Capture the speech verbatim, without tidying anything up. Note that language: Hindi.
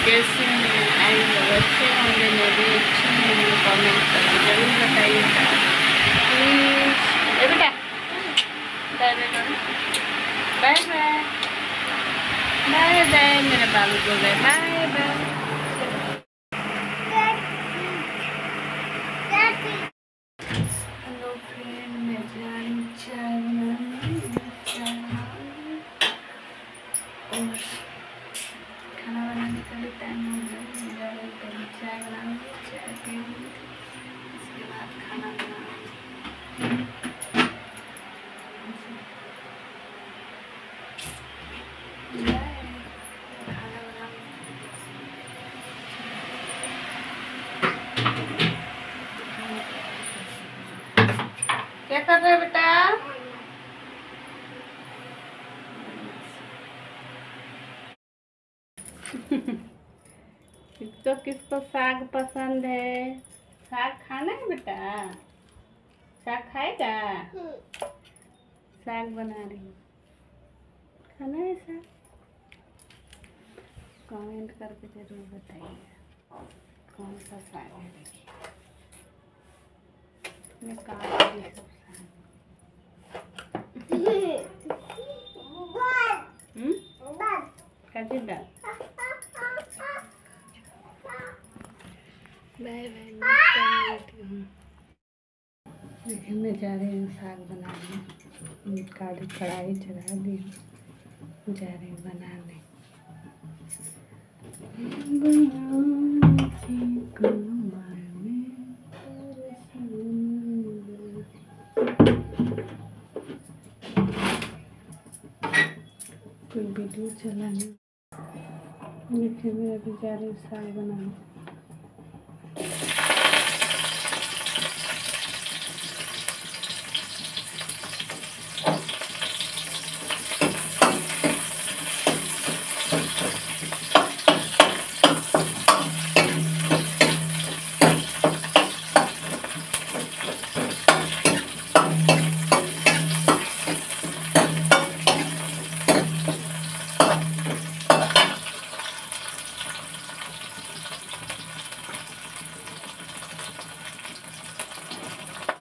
कैसे हैं? आई लोग अच्छे होंगे, मैं भी अच्छी हूँ। कमेंट करके जरूर बताइएगा प्लीज। ए बेटा बाय बाय करो, बाय बाय बाय बाय। मेरे बाबू को गए बाय बाय। हेलो फ्रेंड, मैं जा रही हूँ चाय बनाने, चाय और खाना बनाने का भी टाइम हो गया। मैं जा रही हूँ चाय बनाने, चाय पीऊँगी, उसके बाद खाना बनाऊँगी। खाना बनाऊँगी। क्या कर रहे हो बेटा? किसको किसको साग पसंद है? साग खाना है बेटा? साग खाएगा? साग बना रही हूँ, खाना है साग? कमेंट करके जरूर बताइए कौन सा साग है। देखिए मैं काट दी सब साग। काटी दाल। Bye bye. देखिए मैं जा रही हूँ साग बनाने, काली कढ़ाई चढ़ा दी, जा रही हूँ बनाने। कोई वीडियो चलाने। देखिए मैं अभी जा रही हूँ साग बनाने।